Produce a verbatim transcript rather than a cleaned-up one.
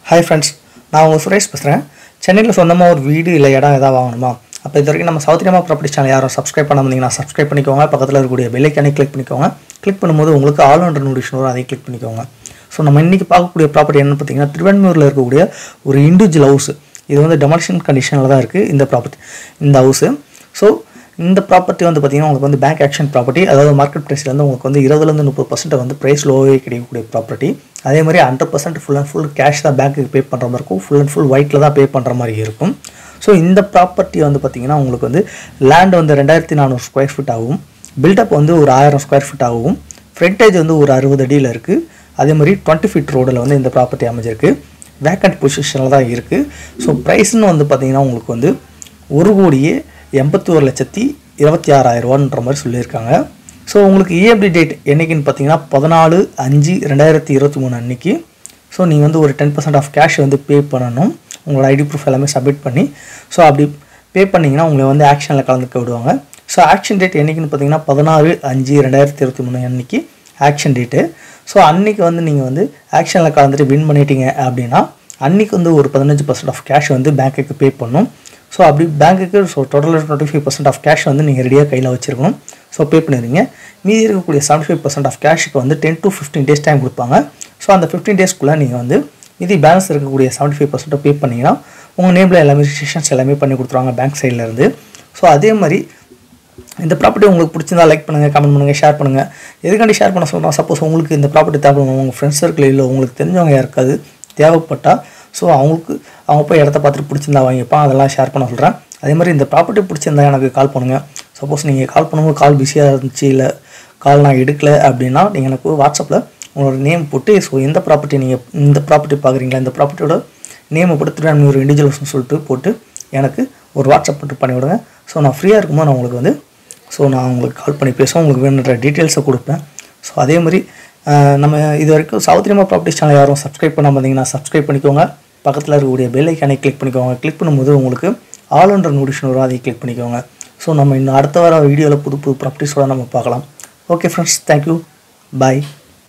Hi friends, நான் உங்க சுரேஷ் பேசுறேன். சென்னையில சொந்தமா ஒரு வீடு இல்ல இடம் ஏதாவது வாங்கணுமா? அப்ப இதுவரைக்கும் நம்ம சவுத் இந்தியா ப்ராப்பர்ட்டி சேனல் யாரும் சப்ஸ்கிரைப் பண்ணாம இருந்தீங்கன்னா சப்ஸ்கிரைப் பண்ணிக்கோங்க. பக்கத்துல இருக்கக்கூடிய பெல் ஐகானை கிளிக் பண்ணிக்கோங்க. கிளிக் பண்ணும்போது உங்களுக்கு ஆல் அண்டர் நோட்டிஃபிகேஷன் வரும், அதை கிளிக் பண்ணிக்கோங்க. சோ நம்ம இன்னைக்கு பார்க்கக்கூடிய ப்ராப்பர்ட்டி என்னன்னு பாத்தீங்கன்னா திருவன்மியூர்ல இருக்கக்கூடிய ஒரு இண்டிவிஜுவல் ஹவுஸ். இது வந்து டெமாலிஷன் கண்டிஷன்ல தான் இருக்கு இந்த ப்ராப்பர்ட்டி. இந்த ஹவுஸ். சோ இந்த ப்ராப்பர்ட்டி வந்து பாத்தீங்கன்னா உங்களுக்கு வந்து பேங்க் ஆக்ஷன் ப்ராப்பர்ட்டி, அதாவது மார்க்கெட் பிரைஸ்ல இருந்து உங்களுக்கு வந்து இருபது ல இருந்து முப்பது சதவீதம் வந்து பிரைஸ் லோவே கிடைக்கக்கூடிய ப்ராப்பர்ட்டி. அதே மாதிரி நூறு சதவீதம் ஃபுல் அண்ட் ஃபுல் கேஷ் தான் பேங்க்குக்கு பே பண்ற மாதிரி இருக்கும். ஃபுல் அண்ட் ஃபுல் ஒயிட்ல தான் பே பண்ற மாதிரி இருக்கும். ஸோ இந்த ப்ராப்பர்ட்டி வந்து பாத்தீங்கன்னா உங்களுக்கு வந்து லேண்ட் வந்து ரெண்டாயிரத்தி நானூறு ஸ்கொயர் ஃபீட் ஆகும். பில்டப் வந்து ஒரு ஆயிரம் ஸ்கொயர் ஃபீட் ஆகும். ஃப்ரண்டேஜ் வந்து ஒரு அறுபது அடியில் இருக்கு. அதே மாதிரி இருபது ஃபீட் ரோடில் வந்து இந்த ப்ராப்பர்ட்டி அமைஞ்சிருக்கு. வேக்கண்ட் பொசிஷனில் தான் இருக்கு. ஸோ ப்ரைஸ்ன்னு வந்து பாத்தீங்கன்னா உங்களுக்கு வந்து ஒரு கோடியே எண்பத்தி ஒரு லட்சத்தி இருபத்தி ஆறாயிரம் ரூபான்ற மாதிரி சொல்லியிருக்காங்க. ஸோ உங்களுக்கு இஎம்டி டேட் என்னைக்குன்னு பார்த்தீங்கன்னா பதினாலு அஞ்சு ரெண்டாயிரத்தி இருபத்தி மூணு அன்னைக்கு. ஸோ நீங்கள் வந்து ஒரு டென் பர்சன்ட் ஆஃப் கேஷ் வந்து பே பண்ணணும், உங்களோட ஐடி ப்ரூஃப் எல்லாமே சப்மிட் பண்ணி. ஸோ அப்படி பே பண்ணிங்கன்னா உங்களை வந்து ஆக்ஷனில் கலந்துக்க விடுவாங்க. ஸோ ஆக்ஷன் டேட் என்னைக்குன்னு பார்த்தீங்கன்னா பதினாறு அஞ்சு ரெண்டாயிரத்தி இருபத்தி மூணு அன்னைக்கு ஆக்ஷன் டேட்டு. ஸோ அன்றைக்கி வந்து நீங்கள் வந்து ஆக்ஷனில் கலந்துட்டு வின் பண்ணிட்டீங்க அப்படின்னா அன்றைக்கி வந்து ஒரு பதினஞ்சு பர்சன்ட் ஆஃப் கேஷ் வந்து பேங்க்குக்கு பே பண்ணணும். ஸோ அப்படி பேங்க்குக்கு ஸோ டோட்டலாக twenty five percent of cash வந்து நீங்கள் ரெடியாக கையில் வச்சுருக்கணும். ஸோ பே பண்ணிடுங்க. மீதி இருக்கக்கூடிய செவன்ட்டி ஃபைவ் பர்சன்ட் ஆஃப் கேஷுக்கு வந்து ten to fifteen days time கொடுப்பாங்க. ஸோ அந்த ஃபிஃப்டீன் டேஸ்க்குள்ளே நீங்கள் வந்து மீதி பேலன்ஸ் இருக்கக்கூடிய செவன்ட்டி ஃபைவ் பர்சன்ட்டை பே பண்ணிங்கன்னா உங்கள் நேமில் எல்லாமே ரிஜிஸ்ட்ரேஷன்ஸ் எல்லாமே பண்ணி கொடுத்துருவாங்க பேங்க் சைட்லேருந்து. ஸோ அதே மாதிரி இந்த ப்ராப்பர்ட்டி உங்களுக்கு பிடிச்சிருந்தா லைக் பண்ணுங்கள், கமெண்ட் பண்ணுங்கள், ஷேர் பண்ணுங்கள். எதுக்காண்டி ஷேர் பண்ண சொல்கிறோம், சப்போஸ் உங்களுக்கு இந்த ப்ராப்பர்ட்டி தேவைப்படும், உங்கள் ஃப்ரெண்ட்ஸ் சர்க்கிள் இல்லை உங்களுக்கு தெரிஞ்சவங்க யாருக்காது தேவைப்பட்டால் ஸோ அவங்களுக்கு அவங்க போய் இடத்த பார்த்துட்டு பிடிச்சிருந்தா வாங்கிப்பான், அதெல்லாம் ஷேர் பண்ண சொல்கிறேன். அதே மாதிரி இந்த ப்ராப்பர்ட்டி பிடிச்சிருந்தா எனக்கு கால் பண்ணுங்கள். சப்போஸ் நீங்கள் கால் பண்ணும்போது கால் பிஸியாக இருந்துச்சு, இல்லை கால் நான் எடுக்கலை அப்படின்னா நீங்கள் எனக்கு வாட்ஸ்அப்பில் உங்களோட நேம் போட்டு ஸோ எந்த ப்ராப்பர்ட்டி நீங்கள் இந்த ப்ராப்பர்ட்டி பார்க்குறீங்களா, இந்த ப்ராப்பர்ட்டியோட நேமை போட்டு திருவன்மியூர் இண்டிவிஜுவல்ஸ்னு சொல்லிட்டு போட்டு எனக்கு ஒரு வாட்ஸ்அப் போட்டு பண்ணிவிடுங்க. ஸோ நான் ஃப்ரீயாக இருக்கும்போது நான் உங்களுக்கு வந்து ஸோ நான் உங்களுக்கு கால் பண்ணி பேசுவேன், உங்களுக்கு வேணுன்ற டீட்டெயில்ஸை கொடுப்பேன். ஸோ அதே மாதிரி நம்ம இது வரைக்கும் சவுத் இந்தியா ப்ராப்பர்ட்டி சேனல் யாரும் சப்ஸ்கிரைப் பண்ணாமல் இருந்தீங்கன்னா சப்ஸ்கிரைப் பண்ணிக்கோங்க. பக்கத்தில் இருக்கக்கூடிய பெல் ஐக்கானை கிளிக் பண்ணிக்கோங்க. கிளிக் பண்ணும்போது உங்களுக்கு ஆல் அண்டர் நோட்டிஃபிகேஷன் வரும், அதை கிளிக் பண்ணிக்கோங்க. ஸோ நம்ம இன்னும் அடுத்த வார வீடியோவில் புது புது ப்ராப்பர்ட்டிஸோட நம்ம பார்க்கலாம். ஓகே ஃப்ரெண்ட்ஸ், தேங்க்யூ, பாய்.